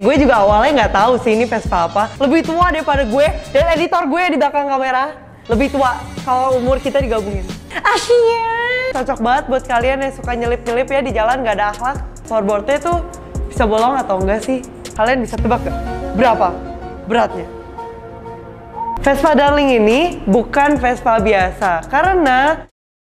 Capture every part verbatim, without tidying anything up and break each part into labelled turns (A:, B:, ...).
A: Gue juga awalnya nggak tahu sih ini Vespa apa. Lebih tua daripada gue dan editor gue di belakang kamera. Lebih tua kalau umur kita digabungin. Asyik. Cocok banget buat kalian yang suka nyelip-nyelip ya di jalan nggak ada akhlak. Floorboardnya tuh bisa bolong atau enggak sih? Kalian bisa tebak gak? Berapa beratnya? Vespa Darling ini bukan Vespa biasa karena...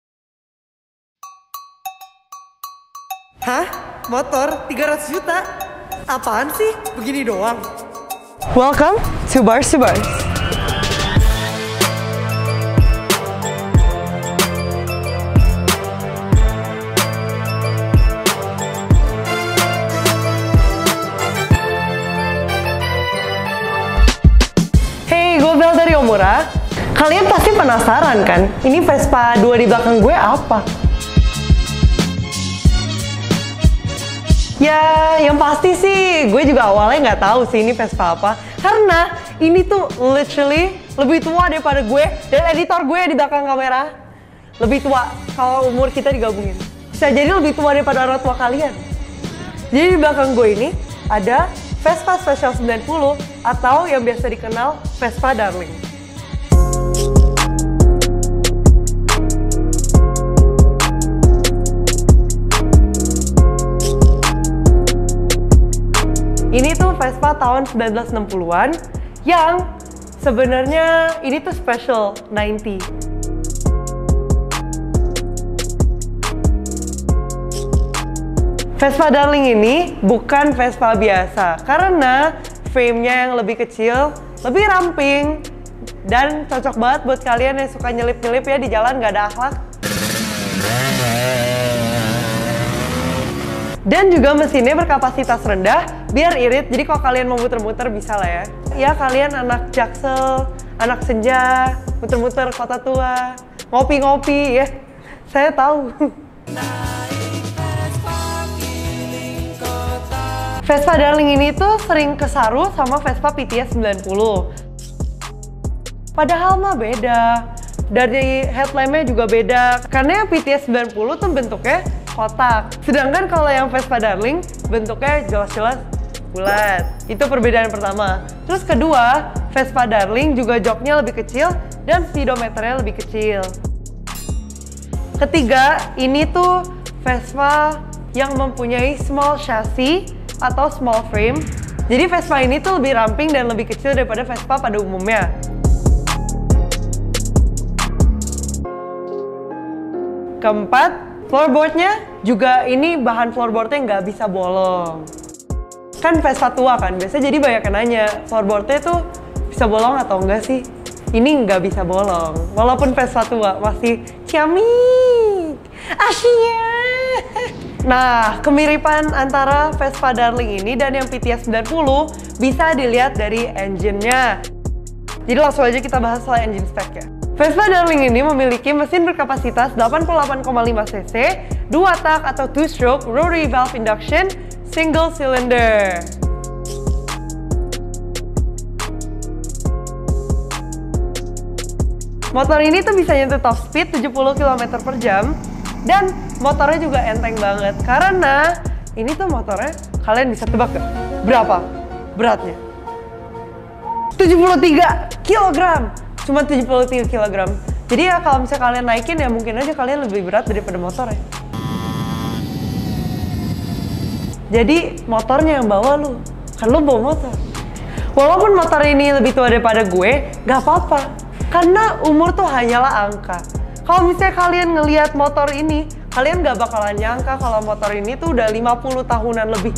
A: Hah? Motor tiga ratus juta? Apaan sih? Begini doang? Welcome to Bars to Bars. Hey, gue Bel dari Omura. Kalian pasti penasaran kan? Ini Vespa dua di belakang gue apa? Ya, yang pasti sih gue juga awalnya nggak tahu sih ini Vespa apa. Karena ini tuh literally lebih tua daripada gue dan editor gue di belakang kamera. Lebih tua kalau umur kita digabungin. Bisa jadi lebih tua daripada orang tua kalian. Jadi di belakang gue ini ada Vespa Special sembilan puluh atau yang biasa dikenal Vespa Darling. Ini tuh Vespa tahun sembilan belas enam puluhan yang sebenarnya ini tuh special sembilan puluh. Vespa Darling ini bukan Vespa biasa karena frame-nya yang lebih kecil, lebih ramping, dan cocok banget buat kalian yang suka nyelip-nyelip ya di jalan nggak ada akhlak. Dan juga mesinnya berkapasitas rendah, biar irit, jadi kalau kalian mau muter-muter bisa lah ya. Ya kalian anak Jaksel, anak senja, muter-muter kota tua, ngopi-ngopi ya, saya tahu. Vespa Darling ini tuh sering kesaru sama Vespa P T S sembilan puluh. Padahal mah beda, dari headlampnya juga beda, karena yang P T S sembilan puluh tuh bentuknya kotak. Sedangkan kalau yang Vespa Darling bentuknya jelas-jelas bulat. Itu perbedaan pertama. Terus kedua, Vespa Darling juga joknya lebih kecil dan speedometernya lebih kecil. Ketiga, ini tuh Vespa yang mempunyai small chassis atau small frame. Jadi Vespa ini tuh lebih ramping dan lebih kecil daripada Vespa pada umumnya. Keempat, floorboardnya juga ini bahan floorboardnya nggak bisa bolong. Kan Vespa tua kan, biasanya jadi banyak yang nanya, floorboardnya tuh bisa bolong atau enggak sih? Ini nggak bisa bolong, walaupun Vespa tua masih ciamik, asyik. Nah, kemiripan antara Vespa Darling ini dan yang P T S sembilan puluh bisa dilihat dari engine-nya. Jadi langsung aja kita bahas soal engine spec-nya. Vespa Darling ini memiliki mesin berkapasitas delapan puluh delapan koma lima cc, dua tak atau two stroke rotary valve induction, single cylinder. Motor ini tuh bisa nyentuh top speed tujuh puluh kilometer per jam dan motornya juga enteng banget karena ini tuh motornya, kalian bisa tebak gak? Berapa beratnya? tujuh puluh tiga kilogram. Cuma tujuh puluh tiga kilogram. Jadi ya kalau misalnya kalian naikin ya mungkin aja kalian lebih berat daripada motor ya. Jadi motornya yang bawa lu, kan lu bawa motor. Walaupun motor ini lebih tua daripada gue, gak apa-apa. Karena umur tuh hanyalah angka. Kalau misalnya kalian ngelihat motor ini, kalian gak bakalan nyangka kalau motor ini tuh udah lima puluh tahunan lebih.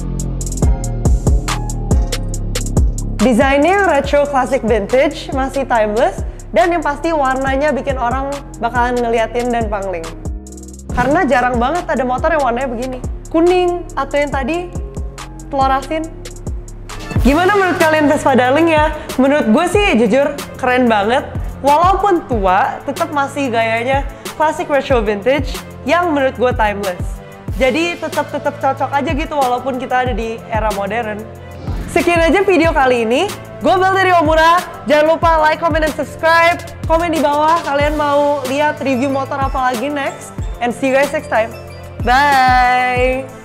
A: Desainnya retro classic vintage, masih timeless. Dan yang pasti warnanya bikin orang bakalan ngeliatin dan pangling. Karena jarang banget ada motor yang warnanya begini. Kuning atau yang tadi telur asin. Gimana menurut kalian Vespa Darling ya? Menurut gue sih jujur keren banget. Walaupun tua, tetap masih gayanya classic retro vintage yang menurut gue timeless. Jadi tetap-tetap cocok aja gitu walaupun kita ada di era modern. Sekian aja video kali ini. Gue Bel dari Omura. Jangan lupa like, comment, dan subscribe. Komen di bawah kalian mau lihat review motor apa lagi next. And see you guys next time. Bye!